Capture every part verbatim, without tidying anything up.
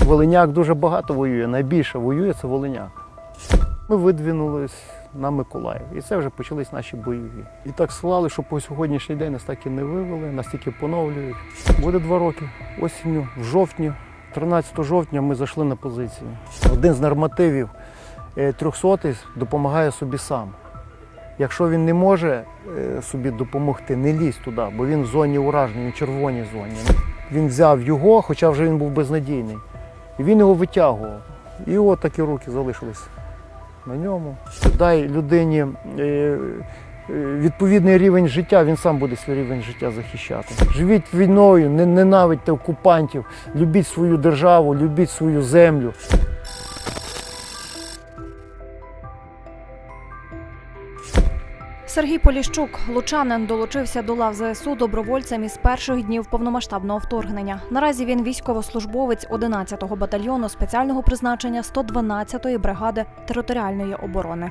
Волиняк дуже багато воює, найбільше воює це Волиняк. Ми видвинулись на Миколаїв, і це вже почались наші бойові. І так склали, що по сьогоднішній день нас так і не вивели, нас тільки поновлюють. Буде два роки. Осінню, в жовтні, тринадцятого жовтня ми зайшли на позиції. Один з нормативів трьохсотий допомагає собі сам. Якщо він не може собі допомогти, не лізь туди, бо він в зоні ураження, він в червоній зоні. Він взяв його, хоча вже він був безнадійний, і він його витягував. І от такі руки залишились на ньому. Дай людині відповідний рівень життя, він сам буде свій рівень життя захищати. Живіть війною, не ненавидьте окупантів, любіть свою державу, любіть свою землю. Сергій Поліщук, лучанин, долучився до лав зе есу добровольцем із перших днів повномасштабного вторгнення. Наразі він військовослужбовець одинадцятого батальйону спеціального призначення сто дванадцятої бригади територіальної оборони.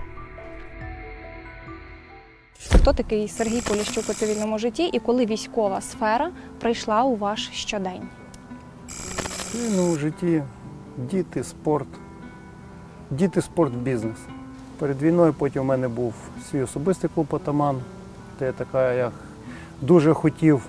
Хто такий Сергій Поліщук у цивільному житті і коли військова сфера прийшла у ваш щодень? В цивільному житті діти, спорт. Діти, спорт, бізнес. Перед війною потім у мене був свій особистий клуб «Атаман», де така, я дуже хотів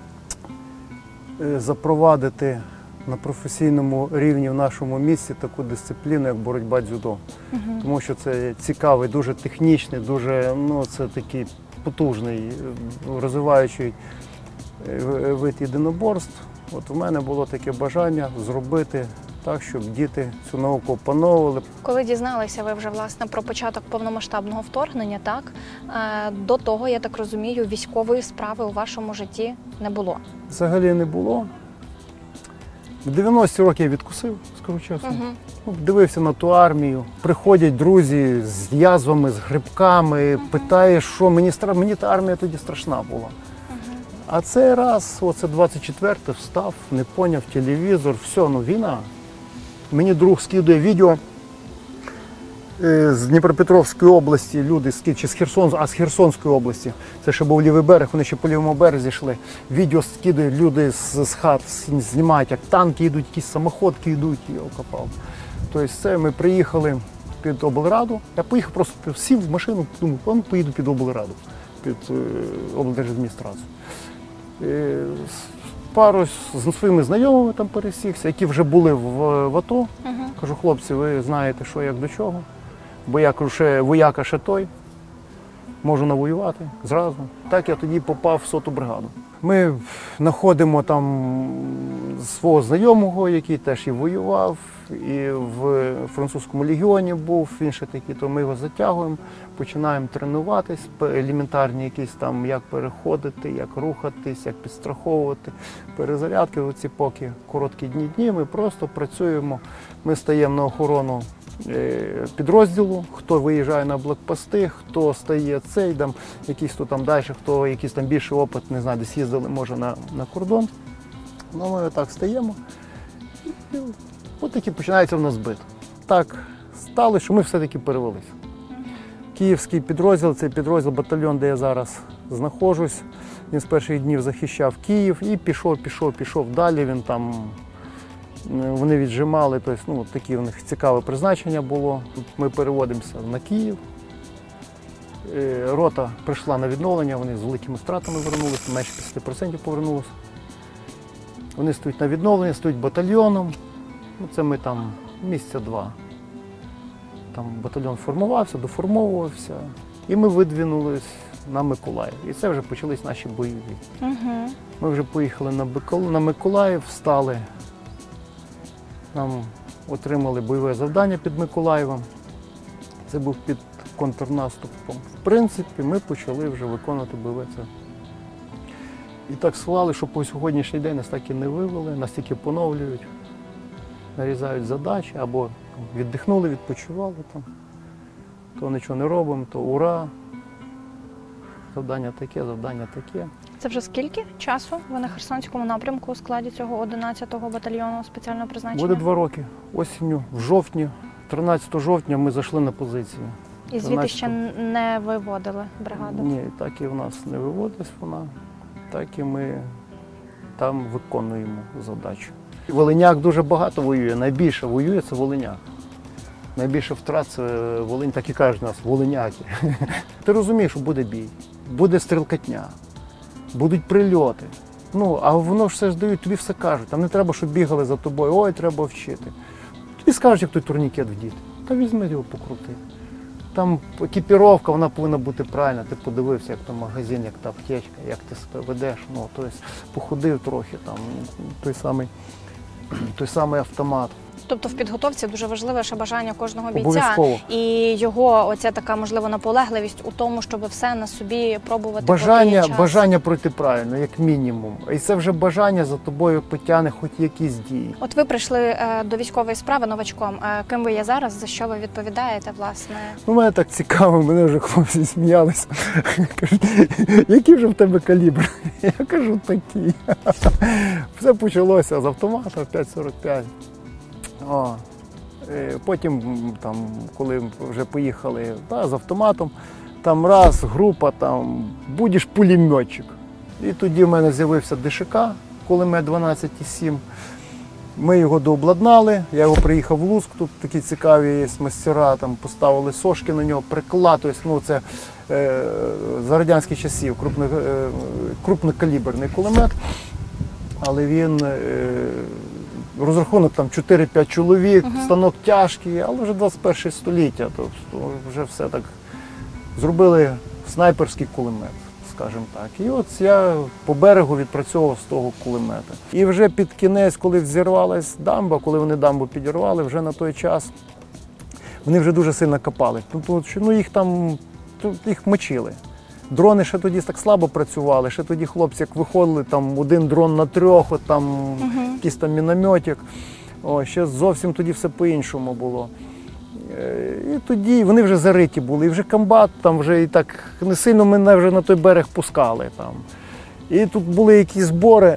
запровадити на професійному рівні в нашому місті таку дисципліну, як боротьба дзюдо. Угу. Тому що це цікавий, дуже технічний, дуже, ну, це такий потужний, розвиваючий вид єдиноборств. От у мене було таке бажання зробити так, щоб діти цю науку опановували. Коли дізналися ви вже, власне, про початок повномасштабного вторгнення, так, до того, я так розумію, військової справи у вашому житті не було? Взагалі не було. В дев'яності роки я відкусив, скажу чесно. Угу. Дивився на ту армію. Приходять друзі з язвами, з грибками, угу. Питаєш, що мені страшно. Мені та армія тоді страшна була. Угу. А цей раз, оце двадцять четвертий, встав, не поняв телевізор, все, ну війна. Мені друг скидує відео з Дніпропетровської області, люди, чи з Херсон, а з Херсонської області. Це ще був лівий берег, вони ще по лівому березі йшли. Відео скидують, люди з, з хат знімають, як танки йдуть, якісь самоходки йдуть, і окопав. Тобто це ми приїхали під облраду. Я поїхав просто, сів в машину, думаю, ну, поїду під облраду, під е, облдержадміністрацію. Е, Пару з своїми знайомими там пересікся, які вже були в, в АТО. Uh-huh. Кажу, хлопці, ви знаєте, що, як, до чого. Бо я кажу, ще вояка ще той, можу навоювати зразу. Так я тоді попав в соту бригаду. Ми знаходимо там свого знайомого, який теж і воював, і в французькому легіоні був, він ще такий, то ми його затягуємо, починаємо тренуватись, елементарні якісь там, як переходити, як рухатись, як підстраховувати, перезарядки, оці поки короткі дні-дні, ми просто працюємо, ми стаємо на охорону підрозділу, хто виїжджає на блокпости, хто стає цей, там, якийсь хто там далі, хто якийсь там більший опит, не знаю, десь їздили, може, на, на кордон. Ну, ми отак стаємо, і от таки починається в нас бит. Так стало, що ми все-таки перевелися. Київський підрозділ, цей підрозділ, батальйон, де я зараз знаходжусь, він з перших днів захищав Київ і пішов, пішов, пішов далі, він там, вони віджимали, тобто, ну, таке у них цікаве призначення було. Ми переводимося на Київ. Рота прийшла на відновлення, вони з великими втратами вернулися, менше п'ятдесят відсотків повернулися. Вони стоять на відновлення, стоять батальйоном. Ну, це ми там місяця два. Там батальйон формувався, доформовувався. І ми видвинулись на Миколаїв. І це вже почались наші бойові. Угу. Ми вже поїхали на, Бикол... на Миколаїв, встали. Нам отримали бойове завдання під Миколаєвом. Це був під контрнаступом. В принципі, ми почали вже виконувати бойове це. І так склали, що по сьогоднішній день нас так і не вивели, нас тільки поновлюють, нарізають задачі, або віддихнули, відпочивали там, то нічого не робимо, то ура, завдання таке, завдання таке. Це вже скільки часу ви на Херсонському напрямку у складі цього одинадцятого батальйону спеціального призначення? Буде два роки. Осінню, в жовтні, тринадцятого жовтня ми зайшли на позицію. І звідти ще не виводили бригаду? Ні, так і в нас не виводилась вона, так і ми там виконуємо задачу. Волиняк дуже багато воює, найбільше воює це Волиняк. Найбільше втрат це Волинь, так і кажуть нас, волиняки. Ти розумієш, що буде бій, буде стрілкатня, будуть прильоти. Ну, а воно ж все ж дають, тобі все кажуть. Там не треба, щоб бігали за тобою, ой, треба вчити. Тобі скажуть, як той турнікет вдіти. Та візьми його покрути. Там екіпіровка, вона повинна бути правильна. Ти подивився, як там магазин, як та аптечка, як ти себе ведеш. Ну, тобто походив трохи, там, той самий, той самий автомат. Тобто в підготовці дуже важливе ще бажання кожного бійця Обов'язково. і його оця така, можливо, наполегливість у тому, щоб все на собі пробувати. Бажання, поки є час. бажання пройти правильно, як мінімум. І це вже бажання за тобою потягне хоч якісь дії. От ви прийшли е, до військової справи новачком. Е, ким ви є зараз? За що ви відповідаєте, власне? Ну, мене так цікаво, мене вже хлопці сміялися. Кажуть, який вже в тебе калібр? Я кажу, такий. Все почалося з автомата п'ять сорок п'ять. О, е, потім, там, коли вже поїхали та, з автоматом, там раз, група, там, будеш пулеметчик. І тоді в мене з'явився ДШК, кулемет дванадцять сім. Ми його дообладнали, я його приїхав в Луцьк, тут такі цікаві є мастера, там поставили сошки на нього, приклад, тобто, ну, це е, за радянських часів крупний, е, крупнокаліберний кулемет, але він, е, розрахунок там чотири-п'ять чоловік, Мгм. станок тяжкий, але вже двадцять перше століття, тобто вже все так, зробили снайперський кулемет, скажімо так. І от я по берегу відпрацьовував з того кулемета. І вже під кінець, коли взірвалась дамба, коли вони дамбу підірвали, вже на той час вони вже дуже сильно копали. Тобто, ну, їх там, їх мочили. Дрони ще тоді так слабо працювали, ще тоді хлопці, як виходили, там один дрон на трьох, от там Угу. якийсь там мінометик. О, ще зовсім тоді все по-іншому було. Е, І тоді вони вже зариті були, і вже комбат, там вже і так не сильно мене вже на той берег пускали. Там. І тут були якісь збори.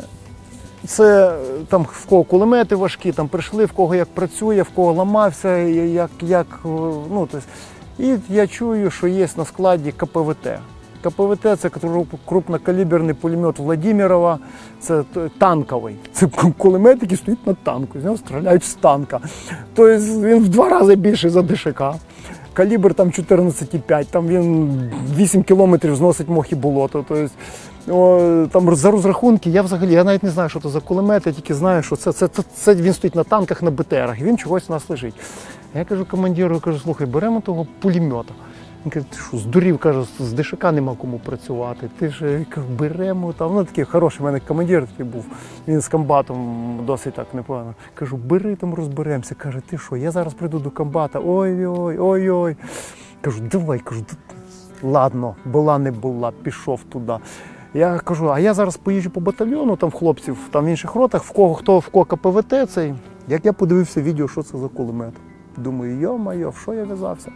Це там в кого кулемети важкі, там прийшли, в кого як працює, в кого ламався, як, як, ну, тобто, і я чую, що є на складі ка пе ве те. ка пе ве те – це крупнокаліберний пулемет Владимирова, це танковий. Це кулемет, який стоїть на танку, з нього стріляють з танка. Тобто він в два рази більший за ДШК. Калібр там чотирнадцять п'ять, там він вісім кілометрів зносить мох і болото. Тобто, о, там за розрахунки, я взагалі, я навіть не знаю, що це за кулемет, я тільки знаю, що це, це, це, це він стоїть на танках, на бе те ерах, і він чогось у нас лежить. Я кажу командиру, я кажу, слухай, беремо того пулемета. Він каже, ти що, здурів, каже, з ДШК нема кому працювати. Ти ж, я кажу, беремо там. Ну, такий хороший в мене командир такий був. Він з комбатом досить так непогано. Кажу, бери там, розберемося. Каже, ти що, я зараз прийду до комбата. Ой-ой, ой-ой. Кажу, давай, кажу, ладно, була не була, пішов туди. Я кажу, а я зараз поїжджу по батальйону, там в хлопців, там в інших ротах, в кого хто в кого ка пе ве те цей. Як я подивився відео, що це за кулемет. Думаю, йо-майо, в що я в'язався?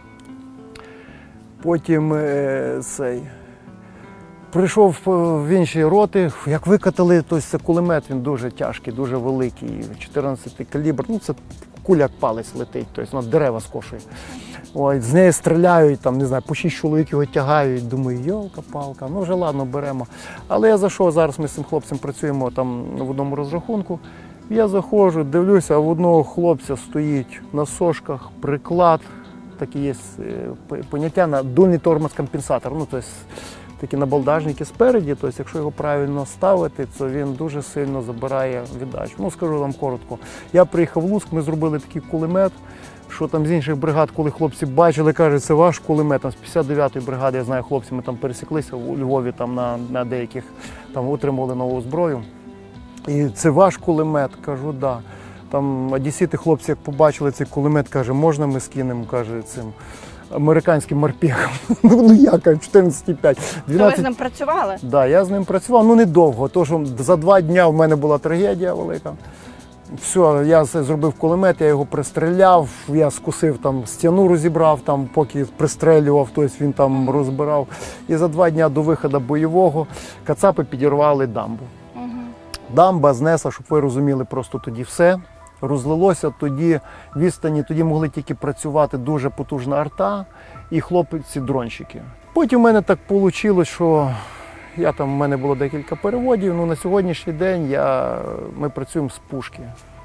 Потім е, цей, прийшов в інші роти, як викатали, то це кулемет, він дуже тяжкий, дуже великий, чотирнадцятий калібр, ну це куля як палець летить, тобто вона дерева скошує. Ой, з неї стріляють, там, не знаю, по шість чоловік його тягають, думаю, йолка-палка, ну вже ладно, беремо. Але я зайшов, зараз ми з цим хлопцем працюємо там в одному розрахунку, я заходжу, дивлюся, а в одного хлопця стоїть на сошках приклад, такі є поняття на дульний тормоз-компенсатор, ну, тобто такі набалдажники спереді, тобто якщо його правильно ставити, то він дуже сильно забирає віддачу. Ну, скажу вам коротко, я приїхав в Луцьк, ми зробили такий кулемет, що там з інших бригад, коли хлопці бачили, кажуть, це ваш кулемет, там з п'ятдесят дев'ятої бригади, я знаю, хлопці, ми там пересіклися у Львові, там на, на деяких, там отримували нову зброю. І це ваш кулемет? Кажу, да. Там одесіти хлопці, як побачили цей кулемет, каже, можна ми скинемо, каже, цим американським морпехом. Ну я, кажу, чотирнадцять п'ять. То ви з ним працювали? Так, да, я з ним працював, ну недовго, тому що за два дні в мене була трагедія велика. Все, я зробив кулемет, я його пристріляв, я скусив, там, стіну розібрав, там, поки пристрелював, тобто він там розбирав. І за два дні до виходу бойового кацапи підірвали дамбу. Угу. Дамба знесла, щоб ви розуміли, просто тоді все. Розлилося тоді відстані, тоді могли тільки працювати дуже потужна арта і хлопці-дронщики. Потім в мене так вийшло, що я там, в мене було декілька переводів, ну на сьогоднішній день я, ми працюємо з пушки.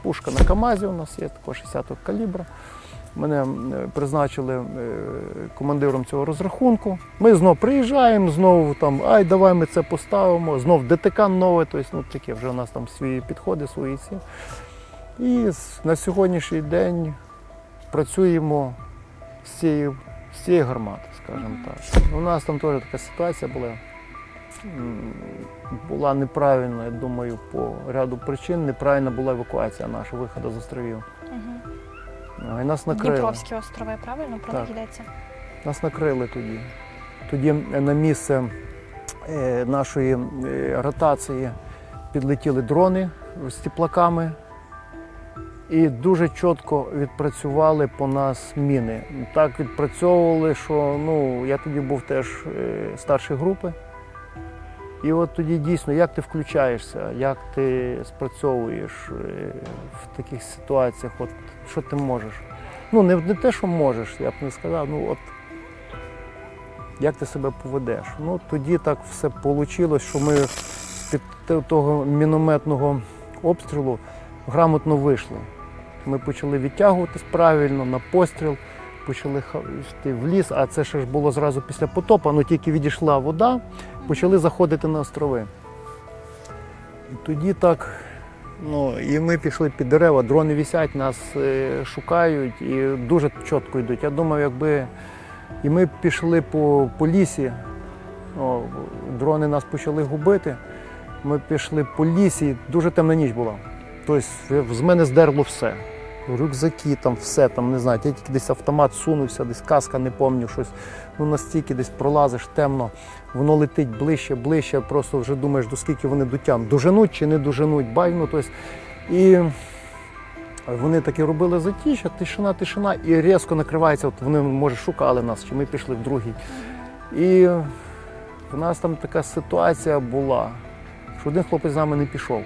пушка на КАМАЗі у нас є, також шістдесятого калібра. Мене призначили командиром цього розрахунку. Ми знову приїжджаємо, знову там, ай, давай ми це поставимо, знов ДТК нове, тобто, ну, таке вже у нас там свої підходи, свої ці. І на сьогоднішній день працюємо з цією, з цією гармати, скажімо так. У нас там теж така ситуація була. Була неправильна, я думаю, по ряду причин. Неправильна була евакуація наша, виходу з островів. Угу. І нас накрили. Дніпровські острови, правильно? Про них Так. йдеться? Нас накрили тоді. Тоді на місце е, нашої е, ротації підлетіли дрони з теплаками і дуже чітко відпрацювали по нас міни. Так відпрацьовували, що ну, я тоді був теж е, старшої групи. І от тоді дійсно, як ти включаєшся, як ти спрацьовуєш е, в таких ситуаціях, от, що ти можеш. Ну, не, не те, що можеш, я б не сказав, ну от як ти себе поведеш. Ну, тоді так все вийшло, що ми з-під того мінометного обстрілу грамотно вийшли. Ми почали відтягуватись правильно на постріл, почали йти в ліс, а це ще ж було зразу після потопу, ну тільки відійшла вода, почали заходити на острови. І тоді так, ну, і ми пішли під дерева, дрони висять, нас е, шукають і дуже чітко йдуть. Я думав, якби і ми пішли по, по лісі, о, дрони нас почали губити, ми пішли по лісі, дуже темна ніч була. Тобто з мене здерло все. Рюкзаки, там все, там, не знаю, я тільки десь автомат сунувся, десь каска, не пам'ятаю, щось. Ну, настільки десь пролазиш темно, воно летить ближче, ближче, просто вже думаєш, до скільки вони дотягнуть. Доженуть чи не доженуть, байно. Тобто, і вони таки робили затіща, тишина, тишина, і різко накривається, от вони, може, шукали нас, чи ми пішли в другий. І в нас там така ситуація була, що один хлопець з нами не пішов.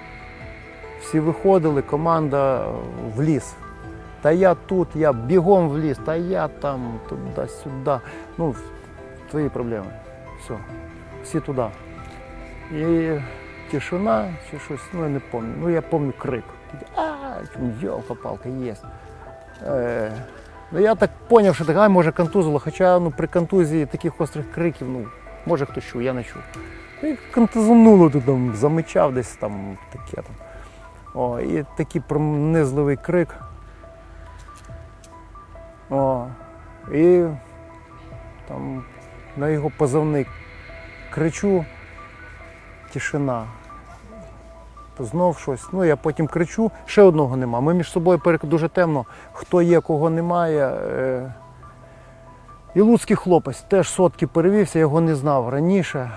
Всі виходили, команда в ліс. Та я тут, я бігом в ліс, та я там, туди-сюди. Ну, твої проблеми. Все. Всі туди. І тишина чи щось, ну я не пам'ятаю. Ну я пам'ятаю крик. А, йолка-палка, є. Е, ну я так зрозумів, що так, а, може контузило, хоча ну, при контузії таких острих криків, ну, може хтось чув, я не чув. І контузануло тут, там, замичав десь там таке там. О, і такий пронизливий крик. О, і там на його позивний кричу, тишина. Знов щось. Ну, я потім кричу, ще одного нема. Ми між собою дуже темно, хто є, кого немає. І луцький хлопець теж сотки перевівся, його не знав раніше.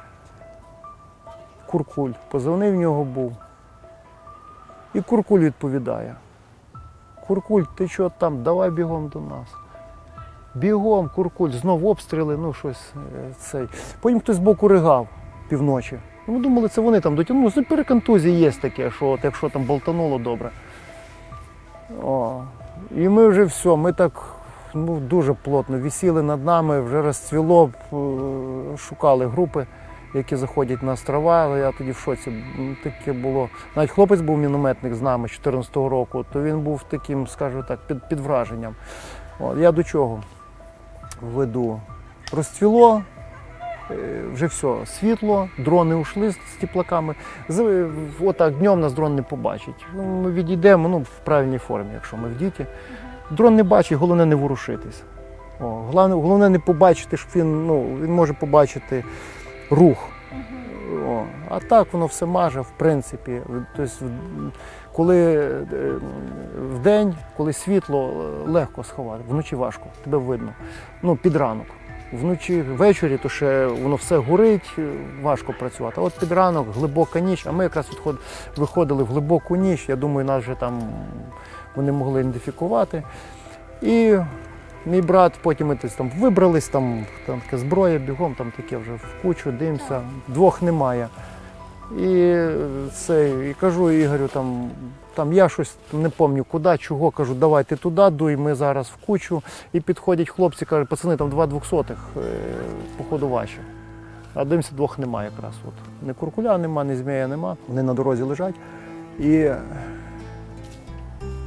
Куркуль, позивний в нього був. І Куркуль відповідає. Куркуль, ти що там, давай бігом до нас. Бігом, Куркуль, знов обстріли, ну щось цей. Потім хтось збоку ригав півночі. Ми думали, це вони там дотягнули. Ну, при контузії є таке, що от, якщо там болтануло добре. О. І ми вже все, ми так ну, дуже плотно висіли над нами, вже розцвіло, шукали групи, які заходять на острова, але я тоді в шоці. Таке було. Навіть хлопець був мінометник з нами з чотирнадцятого року, то він був таким, скажу так, під, під враженням. От, я до чого веду? Розцвіло, вже все, світло, дрони ушли з теплаками. Отак днем нас дрон не побачить. Ми відійдемо, ну, в правильній формі, якщо ми в діті. Дрон не бачить, головне не ворушитись. О, головне, головне не побачити, що він, ну, він може побачити рух. О, а так воно все маже, в принципі. Тобто, коли в день, коли світло, легко сховати, вночі важко, тебе видно. Ну, під ранок. Вночі, ввечері, то ще воно все горить, важко працювати. А от під ранок, глибока ніч, а ми якраз виходили в глибоку ніч, я думаю, нас вже там вони могли ідентифікувати. І мій брат, потім ми там вибрались, там, там така зброя, бігом, там таке вже в кучу, дивимося, двох немає. І це, і кажу Ігорю, там, там я щось не пам'ятаю куди, чого, кажу, давай ти туди дуй, ми зараз в кучу. І підходять хлопці, кажуть, пацани, там два двохсотих, походу ваші. А дивимося, двох немає якраз. От. Ні Куркуля нема, ні Змія нема, вони на дорозі лежать. І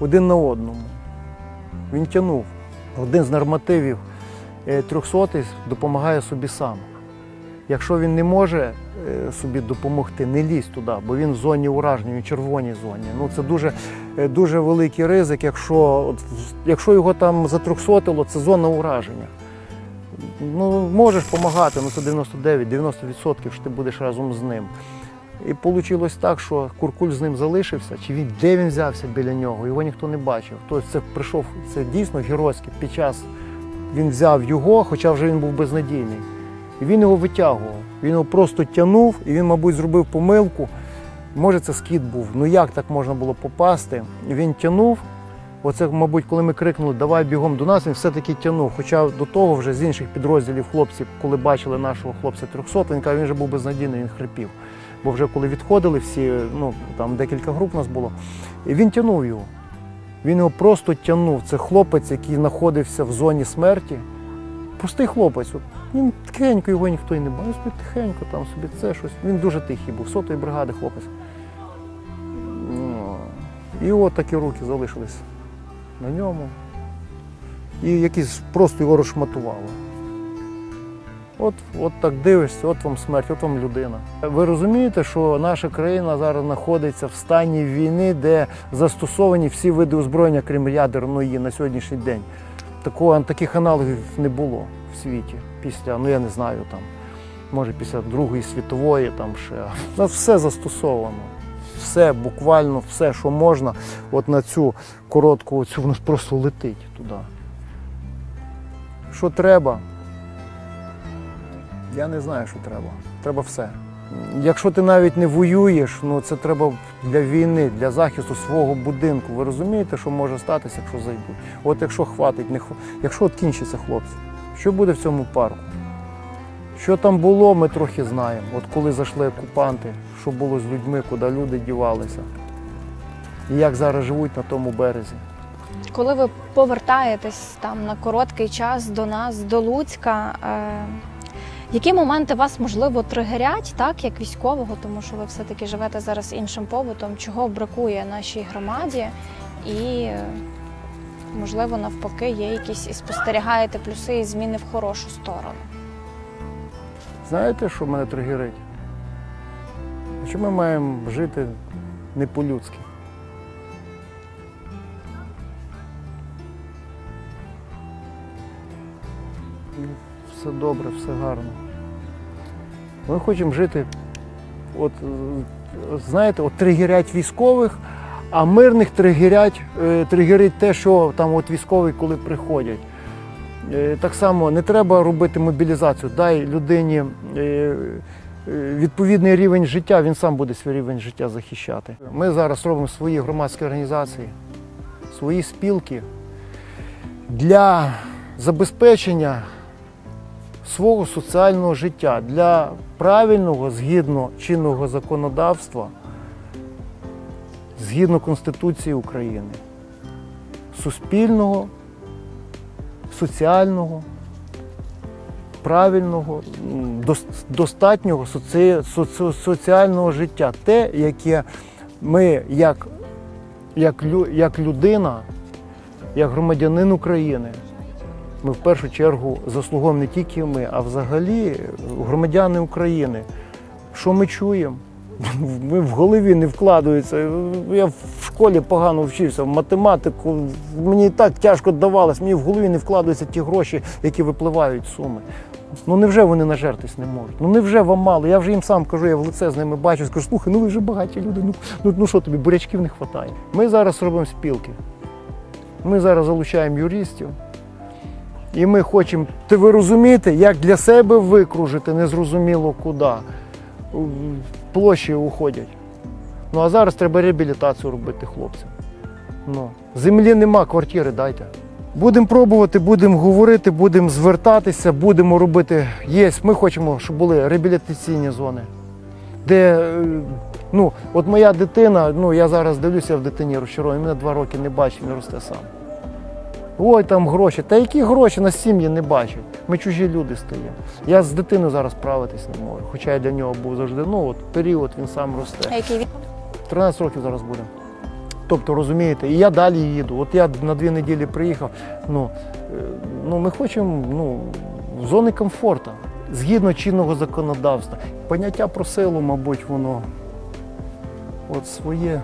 один на одному. Він тягнув. Один з нормативів трьохсотий допомагає собі сам. Якщо він не може собі допомогти, не лізь туди, бо він в зоні ураження, він в червоній зоні. Ну, це дуже, дуже великий ризик, якщо, якщо його там затрьохсотило, це зона ураження. Ну, можеш допомагати, ну це дев'яносто дев'ять - дев'яносто відсотків, що ти будеш разом з ним. І вийшло так, що Куркуль з ним залишився, чи він, де він взявся біля нього, його ніхто не бачив. Тобто це прийшов, це дійсно геройське, під час він взяв його, хоча вже він був безнадійний. І він його витягував, він його просто тягнув, і він, мабуть, зробив помилку. Може, це скид був, ну як так можна було попасти? Він тягнув, оце, мабуть, коли ми крикнули «давай бігом до нас», він все-таки тягнув. Хоча до того вже з інших підрозділів хлопці, коли бачили нашого хлопця трьохсотого, він каже, він вже був безнадійний, він хрипів. Бо вже коли відходили всі, ну там декілька груп у нас було, і він тягнув його. Він його просто тягнув. Це хлопець, який знаходився в зоні смерті. Простий хлопець. От, він тихенько, його ніхто і не бачив, собі тихенько, там собі це щось. Він дуже тихий був, сотої бригади хлопець. Ну, і от такі руки залишились на ньому. І якісь просто його розшматувало. От, от так дивишся, от вам смерть, от вам людина. Ви розумієте, що наша країна зараз знаходиться в стані війни, де застосовані всі види озброєння, крім ядерної, на сьогоднішній день. Такого, таких аналогів не було в світі. Після, ну я не знаю, там, може після Другої світової, там ще. Нас все застосовано. Все, буквально все, що можна, от на цю коротку, цю воно просто летить туди. Що треба? Я не знаю, що треба. Треба все. Якщо ти навіть не воюєш, ну це треба для війни, для захисту свого будинку. Ви розумієте, що може статися, якщо зайдуть? От якщо хватить, не хватить. Якщо от кінчиться, хлопці, що буде в цьому парку? Що там було, ми трохи знаємо. От коли зайшли окупанти, що було з людьми, куди люди дівалися. І як зараз живуть на тому березі. Коли ви повертаєтесь там на короткий час до нас, до Луцька, е які моменти вас, можливо, тригерять, так, як військового, тому що ви все-таки живете зараз іншим побутом, чого бракує нашій громаді і, можливо, навпаки, є якісь і спостерігаєте плюси і зміни в хорошу сторону? Знаєте, що мене тригерить? Що ми маємо жити не по-людськи. Все добре, все гарно. Ми хочемо жити, от, знаєте, от тригерять військових, а мирних тригерять, тригерить те, що там от військові, коли приходять. Так само не треба робити мобілізацію, дай людині відповідний рівень життя, він сам буде свій рівень життя захищати. Ми зараз робимо свої громадські організації, свої спілки для забезпечення свого соціального життя, для правильного, згідно чинного законодавства, згідно Конституції України, суспільного, соціального, правильного, достатнього соці... соці... соціального життя. Те, яке ми, як, як, як людина, як громадянин України, ми в першу чергу заслуговуємо не тільки ми, а взагалі громадяни України. Що ми чуємо? Ми в голові не вкладаються. Я в школі погано вчився, в математику мені так тяжко давалось, мені в голові не вкладаються ті гроші, які випливають з суми. Ну невже вони нажертись не можуть? Ну невже вам мало? Я вже їм сам кажу, я в лице з ними бачу, скажу, слухай, ну ви вже багаті люди, ну, ну, ну що тобі, бурячків не вистачає. Ми зараз робимо спілки, ми зараз залучаємо юристів. І ми хочемо, ти ви розумієте, як для себе викружити, незрозуміло куди. Площі уходять. Ну а зараз треба реабілітацію робити хлопцям. Ну, землі нема, квартири дайте. Будемо пробувати, будемо говорити, будемо звертатися, будемо робити. Є, ми хочемо, щоб були реабілітаційні зони. Де, ну, от моя дитина, ну я зараз дивлюся в дитині розчарований, мене два роки не бачить, він росте сам. Ой, там гроші. Та які гроші, на сім'ї не бачать. Ми чужі люди стаємо. Я з дитиною зараз справитись не можу, хоча я для нього був завжди, ну от період, він сам росте. А який він? тринадцять років зараз буде. тобто, розумієте, і я далі їду. От я на дві неділі приїхав. Ну, е, ну ми хочемо ну, зони комфорту, згідно чинного законодавства. Поняття про силу, мабуть, воно от своє.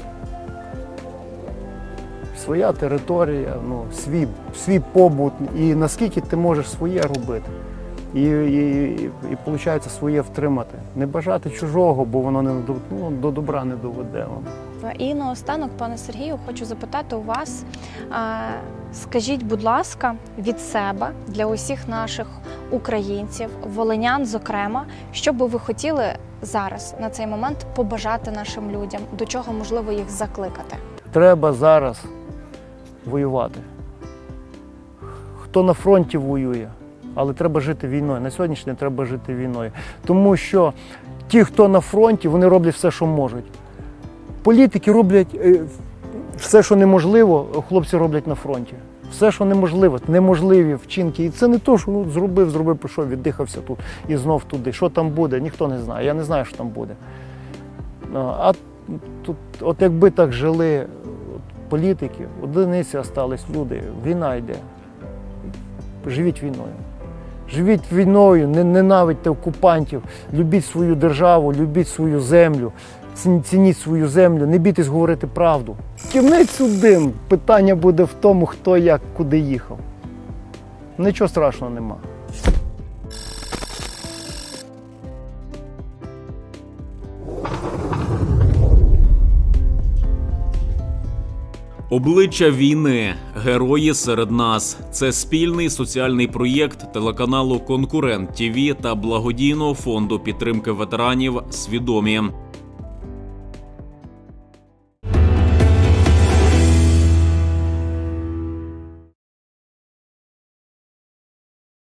Своя територія, ну, свій, свій побут, і наскільки ти можеш своє робити. І, і, і, і виходить, своє втримати. Не бажати чужого, бо воно не, ну, до добра не доведе вам. І наостанок, пане Сергію, хочу запитати у вас, а, скажіть, будь ласка, від себе, для усіх наших українців, волинян зокрема, що би ви хотіли зараз, на цей момент, побажати нашим людям, до чого можливо їх закликати? Треба зараз воювати. Хто на фронті воює, але треба жити війною. На сьогоднішній день треба жити війною. Тому що ті, хто на фронті, вони роблять все, що можуть. Політики роблять е, все, що неможливо, хлопці роблять на фронті. Все, що неможливо, неможливі вчинки. І це не то, що ну, зробив, зробив, пішов, віддихався тут і знов туди. Що там буде, ніхто не знає. Я не знаю, що там буде. А тут, от якби так жили політики, одиниці залишились люди, війна йде. Живіть війною. Живіть війною, не ненавидьте окупантів, любіть свою державу, любіть свою землю, цініть свою землю, не бійтесь говорити правду. Кінець один. Питання буде в тому, хто як, куди їхав. Нічого страшного нема. Обличчя війни. Герої серед нас. Це спільний соціальний проєкт телеканалу «Конкурент ТІВІ» та благодійного фонду підтримки ветеранів «Свідомі».